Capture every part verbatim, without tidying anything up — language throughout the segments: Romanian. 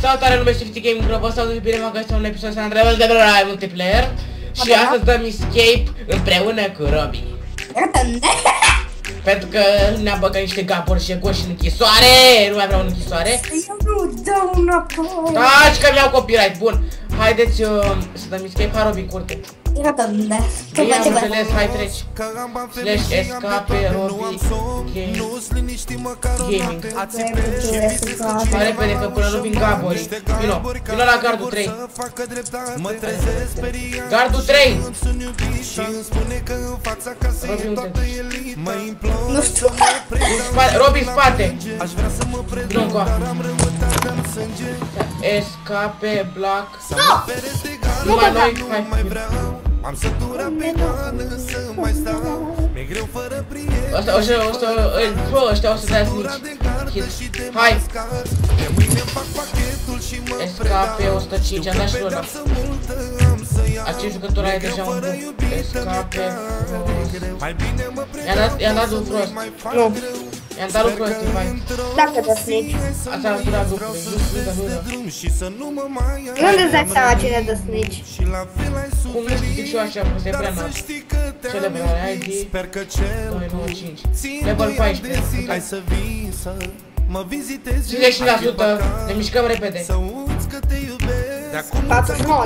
Salutare, nume Shifty Gaming Club, vă salut bine, mă găsiți la un episod să întrebăm de la multiplayer. Și astăzi dăm escape împreună cu Robi. Pentru că ne-am băgat niște gapuri și goși în închisoare. Nu mai vreau în închisoare. Eu nu dau înapoi. Taci că mi-au copyright, bun. Haideți uh, să dăm escape, hai Robi, curte. Iată unde. Bine, am înțeles, hai treci. Slash escape Robi Gaming. Hai repede că până nu vin gaborii. Vino, vino la gardul trei. Gardul trei. Robi, unde? Nu știu. Robi, în spate. Vino încoa. Escape Black. Numai noi, hai. Am sătura pe goană să mai stau. Mi-e greu fără prieteni. Ăsta, ăștia, ăștia, ăștia o să dea snici. Hai. Escape o sută cinci, am dat și ăla. Acest jucător are deja un buc. Escape. I-am dat un prost. Nu. I-am dat un prost, hai. Dacă te snici. Asta a durat lucrurile, nu Nu îți dai seama cine dă snici. cum nu știu și eu așa, că se prea înalt. Celebrare I D doi nouă cinci. Level paisprezece. Hai să vii să mă vizitezi. cincizeci la sută. Ne mișcăm repede. patruzeci și nouă.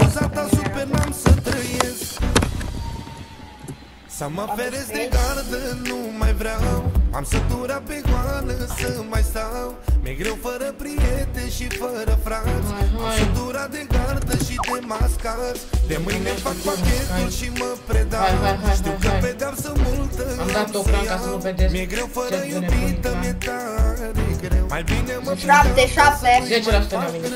Să mă feresc de gardă, nu mai vreau. Am sătura pe goană să mai stau. Mi-e greu fără prieteni și fără frați. Am sătura de gardă și de mascați. De mâine fac pachetul și mă predau. Știu că pedeapsă multă am dat o plan ca să nu vedeți. Mi-e greu fără iubită, mi-e tare greu. Mai bine mă șapte, șapte. zece la sută ne-am venit.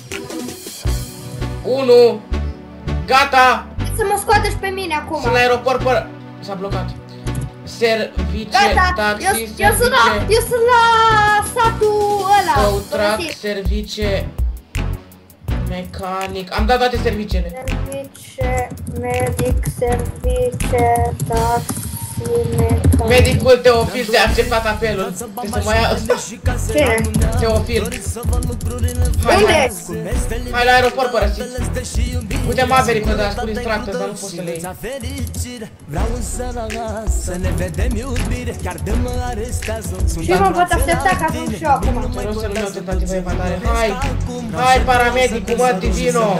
unu. Gata. Să mă scoate și pe mine acum. Sunt la aeroport pără. S-a blocat. Service, Gata, taxi, eu, eu, sunt la, eu sunt la satul ăla. Contract, service, mecanic. Am dat toate serviciile. Service, medic, service, taxi, mecanic. Medicul Teofil te-a acceptat apelul. Trebuie să mai ia ăsta. Cine? Teofil. Hai, Unde? hai, hai la aeroport părăsit. Uite Maverick, dar spune instructor, dar nu poți să le iei. Și mă pot aștepta ca să și eu acum. Ce rost să nu iau tentativă evadare. Hai, hai paramedicul, mă, Divino.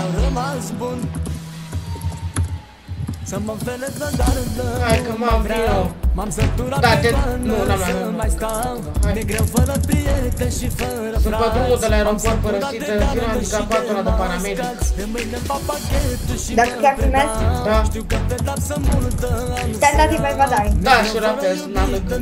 Hai că m-am vino. Da, te... nu, n-am luat. Hai. Sunt pe drumul de la aeroport părăsită. Vino handicapatul ăla de paramedic. Dacă chiar filmezi? Da. Tentativa evadare. Da, și rapid, n-am lucrat.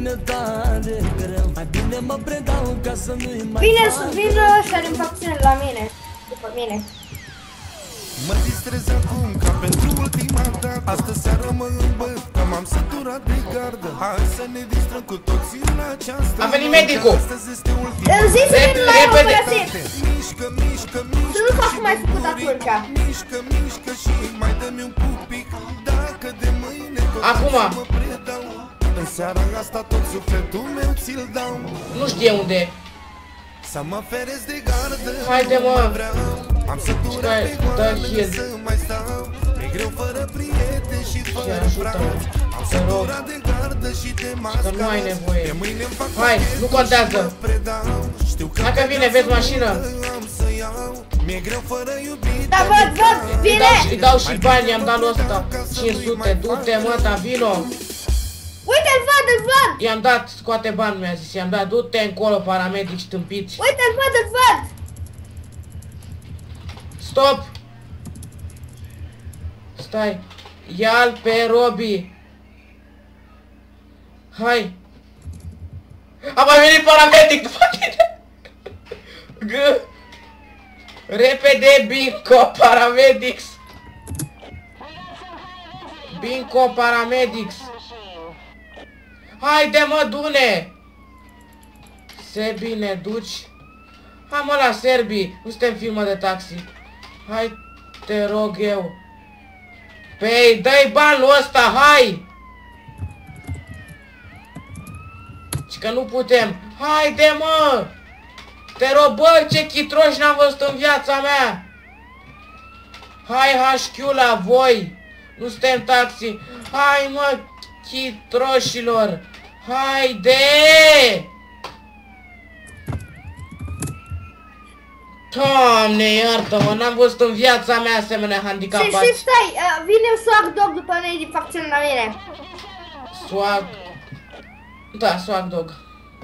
Bine, vină ăștia din facțiune la mine. După mine. mă distrez acum ca pentru ultima dată. Astă seară mă îmbăt, că m-am săturat de gardă. Hai să ne distrăm cu toții în această. A venit medicul. Astăzi este ultima. Îmi zici să vin la operativ. Mișcă, mișcă, mișcă. Să nu fac cum ai făcut atunci. Mișcă, mișcă și mai dă-mi un pupic. Dacă de mâine tot acum mă predau. În seara asta tot sufletul meu ți-l dau. nu știe unde e. Să mă feresc de gardă. Haide, mă. Am sătura pe goană să mai stau. Mi-e greu fără prieteni și fără frați. Am sătura de gardă și de masca. Că nu ai nevoie. De mâine îmi fac hai, nu contează. Dacă vine, vezi mașină. Mi-e greu fără iubire. Da, văd, văd, vine! Îi dau și bani, i-am dat lui ăsta. cinci sute, du-te, mă, ta, vino. Uite, îl văd, îl văd! I-am dat, scoate bani, mi-a zis, i-am dat, du-te încolo, paramedici tâmpiți. Uite, îl văd, îl văd! Stop! Stai, ia-l pe Robi. Hai. A mai venit paramedic după tine. G. Repede, Binco, paramedics. Binco, paramedics. Haide, mă, du-ne! Sebi, ne duci? Hai, mă, la Serbii, nu suntem filmă de taxi. Hai, te rog eu. Păi, dă-i banul ăsta, hai! Și că nu putem. Haide, mă! Te rog, bă, ce chitroși n-am văzut în viața mea! Hai, H Q la voi! Nu suntem taxi! Hai, mă, chitroșilor! Haide! Doamne, iartă-mă, n-am văzut în viața mea asemenea handicapați. Și, și stai, uh, vine Swag Dog după noi din facțiune la mine. Swag... Da, Swag Dog.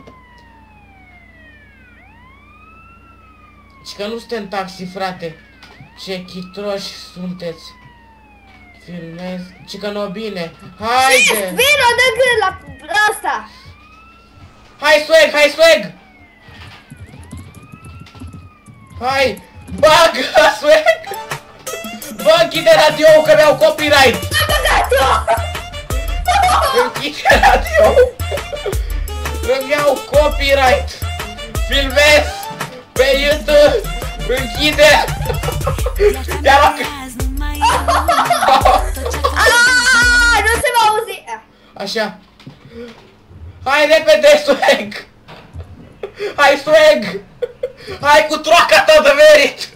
Și că nu suntem taxi, frate. Ce chitroși sunteți. Filmez. Și că nu bine. Haide! Vino, dă gând la asta! Hai, Swag, hai, Swag! Hai! Bagă, Swag! Bă, închide radio-ul că mi-au copyright! Am băgat-o! Închide radio-ul! Îmi iau copyright! Filmez! Pe YouTube! Închide! Ia la... Aaaa, nu se va auzi! Așa. Hai repede, Swag! Hai, Swag! Hai cu troaca ta de merit!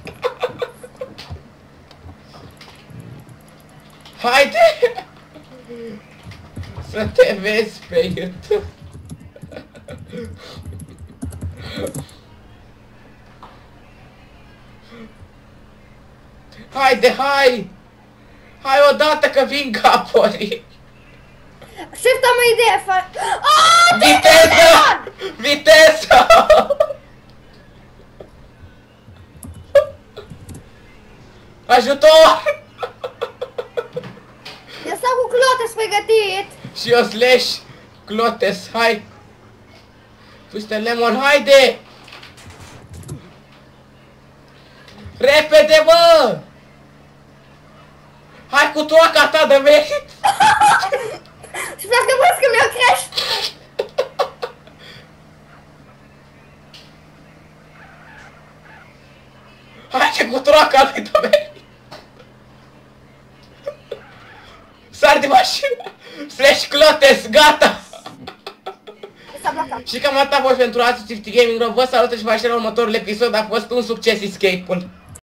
Haide! Să te vezi pe YouTube! Haide, hai! Hai odată că vin caporii! Șefta mă idee, fa... Aaaa, viteză! Viteză! Ajutor! Eu stau cu Clotes pregătit! Și eu slash Clotes, hai! Twisted Lemon, haide! Repede, bă! Hai cu troaca ta de merit! Și dacă văd că mi-o crești! Haide cu troaca lui de merit! Sar de mașină! Slash Clotes, gata! Și cam atât a fost pentru astăzi Tifty Gaming. Vă salută și vă aștept la următorul episod. A fost un succes escape-ul.